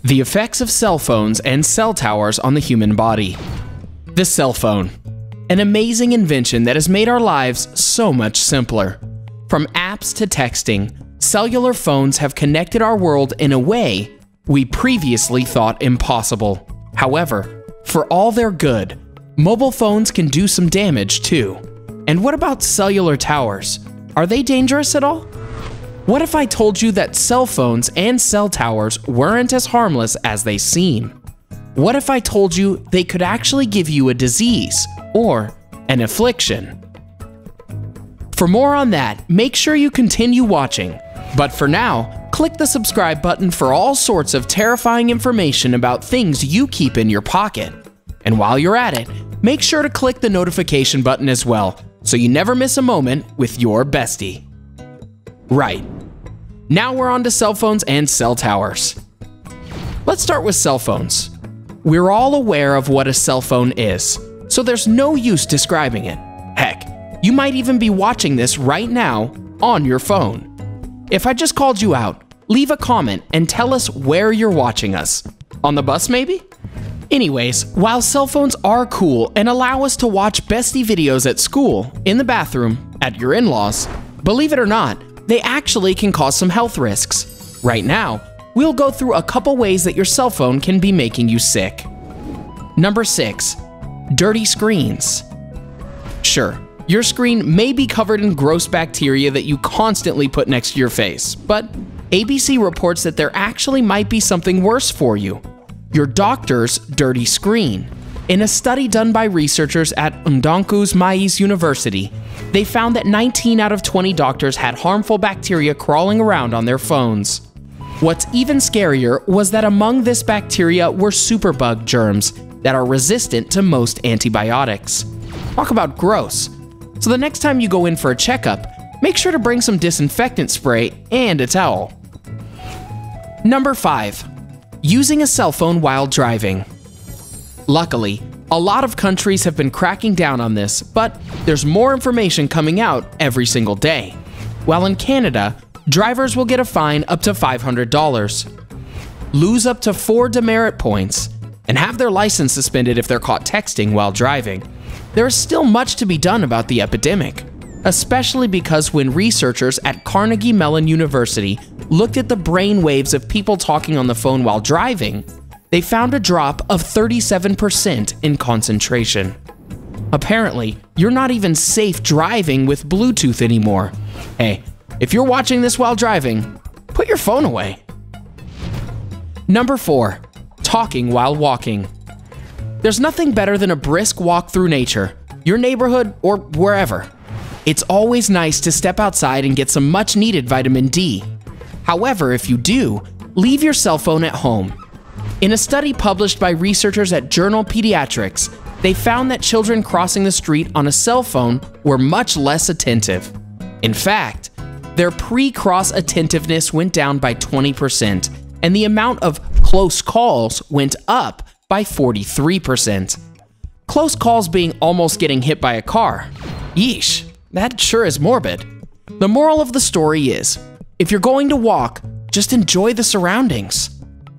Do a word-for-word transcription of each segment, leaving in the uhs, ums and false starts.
The effects of cell phones and cell towers on the human body. The cell phone. An amazing invention that has made our lives so much simpler. From apps to texting, cellular phones have connected our world in a way we previously thought impossible. However, for all their good, mobile phones can do some damage too. And what about cellular towers? Are they dangerous at all? What if I told you that cell phones and cell towers weren't as harmless as they seem? What if I told you they could actually give you a disease or an affliction? For more on that, make sure you continue watching. But for now, click the subscribe button for all sorts of terrifying information about things you keep in your pocket. And while you're at it, make sure to click the notification button as well, so you never miss a moment with your bestie. Right. Now we're on to cell phones and cell towers. Let's start with cell phones. We're all aware of what a cell phone is, so there's no use describing it. Heck, you might even be watching this right now on your phone. If I just called you out, leave a comment and tell us where you're watching us. On the bus maybe? Anyways, while cell phones are cool and allow us to watch Bestie videos at school, in the bathroom, at your in-laws, believe it or not, they actually can cause some health risks. Right now, we'll go through a couple ways that your cell phone can be making you sick. Number six, dirty screens. Sure, your screen may be covered in gross bacteria that you constantly put next to your face, but A B C reports that there actually might be something worse for you: your doctor's dirty screen. In a study done by researchers at ONDOKUZ MAYIS University, they found that nineteen out of twenty doctors had harmful bacteria crawling around on their phones. What's even scarier was that among this bacteria were superbug germs that are resistant to most antibiotics. Talk about gross. So the next time you go in for a checkup, make sure to bring some disinfectant spray and a towel. Number five, using a cell phone while driving. Luckily, a lot of countries have been cracking down on this, but there's more information coming out every single day. While in Canada, drivers will get a fine up to five hundred dollars, lose up to four demerit points, and have their license suspended if they're caught texting while driving. There is still much to be done about the epidemic, especially because when researchers at Carnegie Mellon University looked at the brain waves of people talking on the phone while driving, they found a drop of thirty-seven percent in concentration. Apparently, you're not even safe driving with Bluetooth anymore. Hey, if you're watching this while driving, put your phone away. Number four, talking while walking. There's nothing better than a brisk walk through nature, your neighborhood, or wherever. It's always nice to step outside and get some much needed vitamin D. However, if you do, leave your cell phone at home. In a study published by researchers at Journal Pediatrics, they found that children crossing the street on a cell phone were much less attentive. In fact, their pre-cross attentiveness went down by twenty percent, and the amount of close calls went up by forty-three percent. Close calls being almost getting hit by a car. Yeesh, that sure is morbid. The moral of the story is, if you're going to walk, just enjoy the surroundings.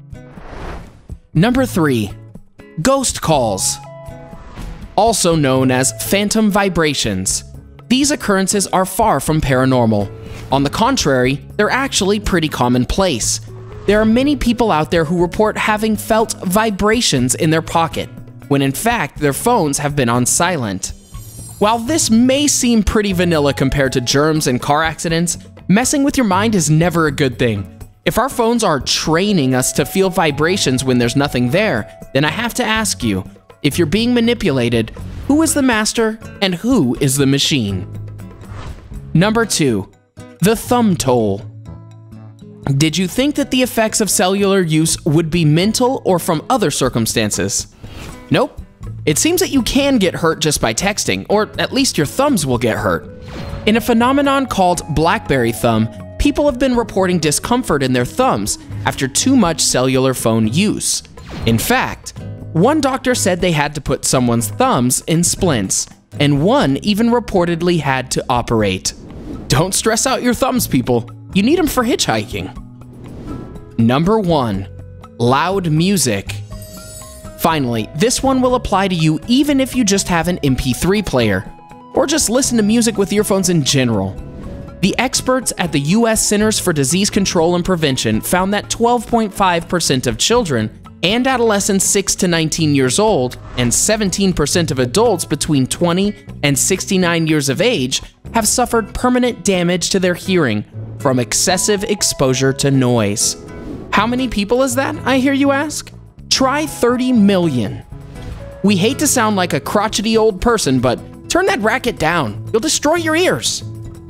Number three, ghost calls. Also known as phantom vibrations. These occurrences are far from paranormal. On the contrary, they're actually pretty commonplace. There are many people out there who report having felt vibrations in their pocket, when in fact their phones have been on silent. While this may seem pretty vanilla compared to germs and car accidents, messing with your mind is never a good thing. If our phones are training us to feel vibrations when there's nothing there, then I have to ask you, if you're being manipulated, who is the master and who is the machine? Number two, the thumb toll. Did you think that the effects of cellular use would be mental or from other circumstances? Nope. It seems that you can get hurt just by texting, or at least your thumbs will get hurt. In a phenomenon called BlackBerry thumb, people have been reporting discomfort in their thumbs after too much cellular phone use. In fact, one doctor said they had to put someone's thumbs in splints, and one even reportedly had to operate. Don't stress out your thumbs, people. You need them for hitchhiking. Number one, loud music. Finally, this one will apply to you even if you just have an M P three player, or just listen to music with earphones in general. The experts at the U S Centers for Disease Control and Prevention found that twelve point five percent of children and adolescents six to nineteen years old, and seventeen percent of adults between twenty and sixty-nine years of age have suffered permanent damage to their hearing from excessive exposure to noise. How many people is that, I hear you ask? Try thirty million. We hate to sound like a crotchety old person, but turn that racket down. You'll destroy your ears.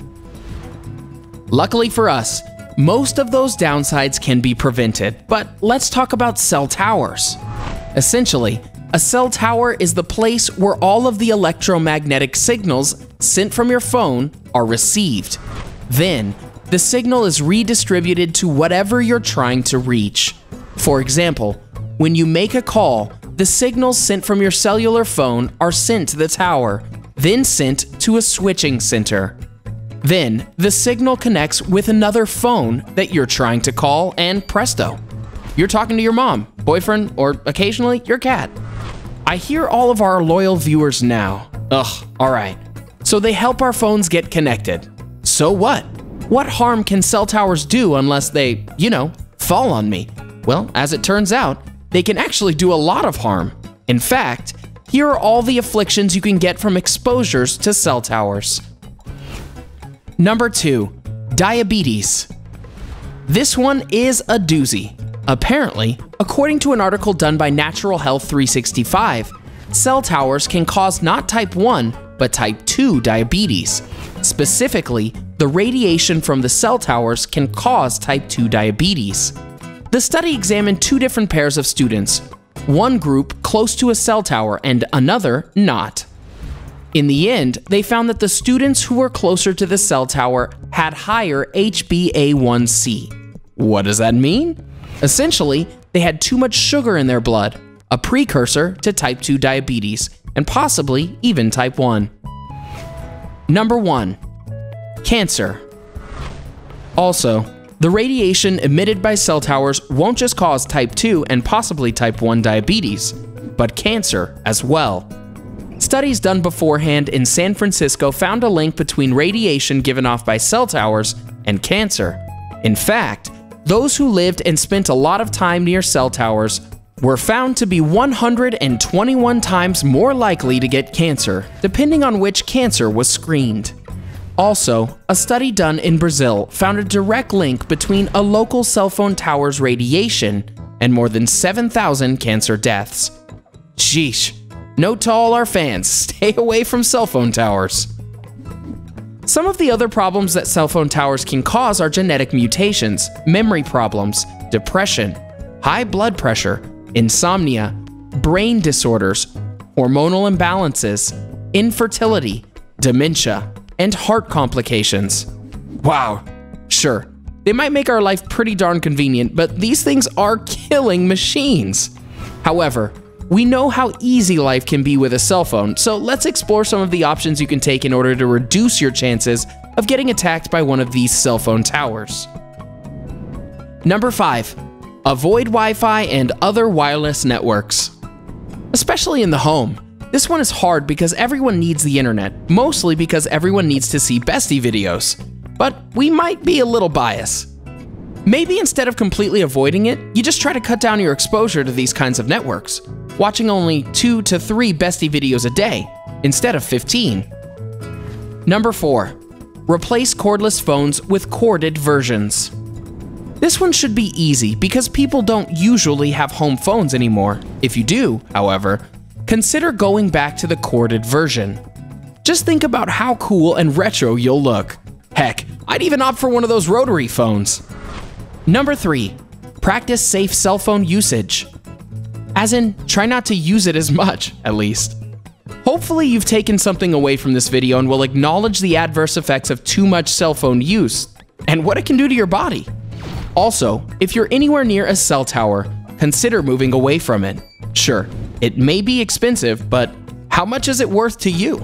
Luckily for us, most of those downsides can be prevented, but let's talk about cell towers. Essentially, a cell tower is the place where all of the electromagnetic signals sent from your phone are received. Then, the signal is redistributed to whatever you're trying to reach. For example, when you make a call, the signals sent from your cellular phone are sent to the tower, then sent to a switching center. Then, the signal connects with another phone that you're trying to call, and presto, you're talking to your mom, boyfriend, or occasionally your cat. I hear all of our loyal viewers now. Ugh, alright. So they help our phones get connected. So what? What harm can cell towers do unless they, you know, fall on me? Well, as it turns out, they can actually do a lot of harm. In fact, here are all the afflictions you can get from exposures to cell towers. Number two, diabetes. This one is a doozy. Apparently, according to an article done by Natural Health three sixty-five, cell towers can cause not type one, but type two diabetes. Specifically, the radiation from the cell towers can cause type two diabetes. The study examined two different pairs of students, one group close to a cell tower and another not. In the end, they found that the students who were closer to the cell tower had higher H b A one C. What does that mean? Essentially, they had too much sugar in their blood, a precursor to type two diabetes, and possibly even type one. Number one, cancer. Also, the radiation emitted by cell towers won't just cause type two and possibly type one diabetes, but cancer as well. Studies done beforehand in San Francisco found a link between radiation given off by cell towers and cancer. In fact, those who lived and spent a lot of time near cell towers were found to be one hundred twenty-one times more likely to get cancer, depending on which cancer was screened. Also, a study done in Brazil found a direct link between a local cell phone tower's radiation and more than seven thousand cancer deaths. Sheesh. Note to all our fans, stay away from cell phone towers. Some of the other problems that cell phone towers can cause are genetic mutations, memory problems, depression, high blood pressure, insomnia, brain disorders, hormonal imbalances, infertility, dementia, and heart complications. Wow, sure, they might make our life pretty darn convenient, but these things are killing machines. However, we know how easy life can be with a cell phone, so let's explore some of the options you can take in order to reduce your chances of getting attacked by one of these cell phone towers. Number five, avoid Wi-Fi and other wireless networks. Especially in the home. This one is hard because everyone needs the internet, mostly because everyone needs to see Bestie videos. But we might be a little biased. Maybe instead of completely avoiding it, you just try to cut down your exposure to these kinds of networks, watching only two to three Bestie videos a day, instead of fifteen. Number four, replace cordless phones with corded versions. This one should be easy because people don't usually have home phones anymore. If you do, however, consider going back to the corded version. Just think about how cool and retro you'll look. Heck, I'd even opt for one of those rotary phones. Number three, practice safe cell phone usage. As in, try not to use it as much, at least. Hopefully you've taken something away from this video and will acknowledge the adverse effects of too much cell phone use and what it can do to your body. Also, if you're anywhere near a cell tower, consider moving away from it. Sure, it may be expensive, but how much is it worth to you?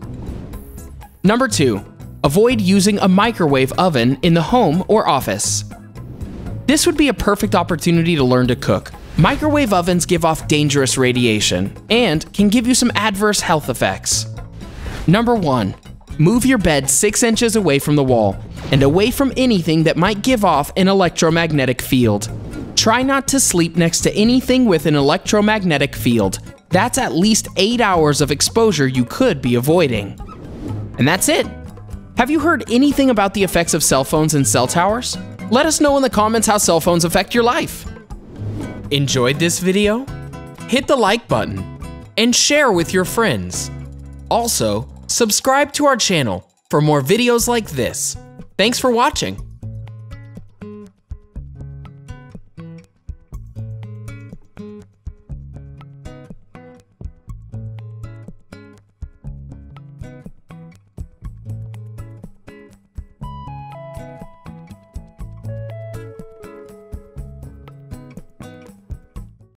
Number two, avoid using a microwave oven in the home or office. This would be a perfect opportunity to learn to cook. Microwave ovens give off dangerous radiation and can give you some adverse health effects. Number one, move your bed six inches away from the wall and away from anything that might give off an electromagnetic field. Try not to sleep next to anything with an electromagnetic field. That's at least eight hours of exposure you could be avoiding. And that's it. Have you heard anything about the effects of cell phones and cell towers? Let us know in the comments how cell phones affect your life. Enjoyed this video? Hit the like button and share with your friends. Also, subscribe to our channel for more videos like this. Thanks for watching.